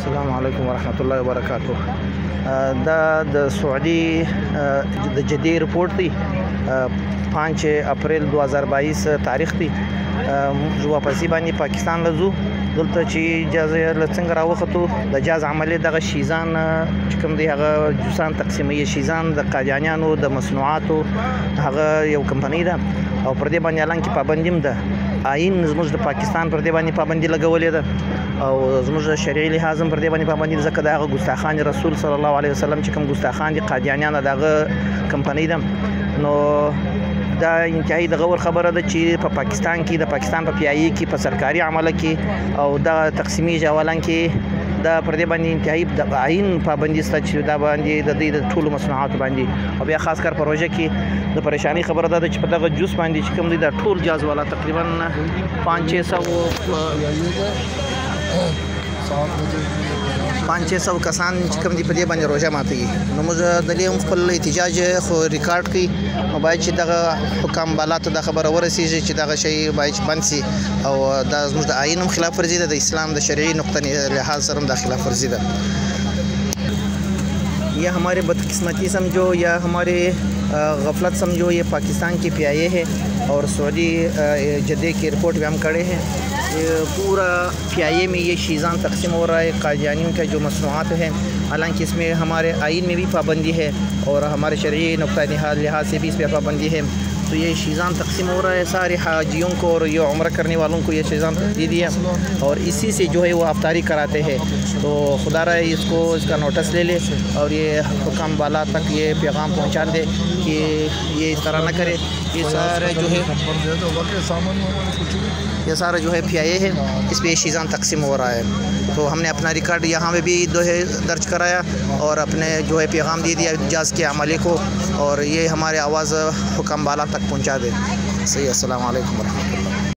السلام علیکم ورحمۃ اللہ وبرکاتہ. دا د سعودی د جدې رپورټ دی 5 اپریل 2022 تاریخ دی. موږ واپسې باندې پاکستان لزو دلته چې جاز څنګه راوختو د جاز عملی دغه شیزان چې کوم دی هغه جوسان تقسیمي شیزان د قادیانیانو د مصنوعاتو هغه یو کمپنی ده او پر دې باندې اعلان کې پابندیم ده. آئین زموږ د پاکستان پر دې باندې پابندي لګولې ده او زموږ د شرعي لحاظ هم پر دې باندې پابندي ده، ځکه د هغه ګستاخان رسول صلی الله علیه وسلم چې کوم ګستاخان دي قادیانیان دغه کمپنی ده. نو دا انتهایی د غور خبره ده چې په پاکستان کې د پاکستان په پیایي کې په سرکاري عمله کې او د تقسیمي جوالان کې دا پر دې باندې انتهایی د آئین پابندي سته چې دا باندې د دې د ټولو مصنوعات باندې او بیا خاص کر پروژه کې د پریشانی خبره ده چې په دغه جوس باندې چې کوم دی دا ټول جاز والا تقریبا 500 کسان چې کوم دی په دې باندې روزه ماتي. نو موږ د دې خپل احتجاج خو ریکارډ کړي نو باید چې دغه حکام بالات د خبره ورسیږي چې دغه شی باید بند شي او دا زموږ د آئین خلاف ورزي ده، د اسلام د شرعي نقطه لحاظ سره د خلاف ورزي ده. یا ہمارے بدقسمتی سمجھو یا ہمارے غفلت سمجھو، یہ پاکستان کی پی آئی اے ہے اور سعودی جدے کے ایئرپورٹ پہ ہم کھڑے ہیں. پورا پی آئی اے میں یہ شیزان تقسیم ہو رہا ہے قادیانیوں کا جو مصنوعات ہیں، حالانکہ اس میں ہمارے آئین میں بھی پابندی ہے اور ہمارے شرعی نقطہ لحاظ سے بھی اس پہ پابندی ہے. تو یہ شیزان تقسیم ہو رہا ہے سارے حاجیوں کو اور یہ عمرہ کرنے والوں کو یہ شیزان دے دیا اور اسی سے جو ہے وہ افطاری کراتے ہیں. تو خدا رہا ہے اس کا نوٹس لے لے اور یہ حکام بالا تک یہ پیغام پہنچا دے کہ یہ اس طرح نہ کرے. یہ سارا جو ہے پی آئی اے ہے، اس پہ یہ شیزان تقسیم ہو رہا ہے. تو ہم نے اپنا ریکارڈ یہاں میں بھی درج کرایا اور اپنے جو ہے پیغام دے دیا جاز کے عملے کو اور یہ ہمارے آواز حکام بالا تک پہنچا دے. صحیح. السلام علیکم ورحمۃ اللہ.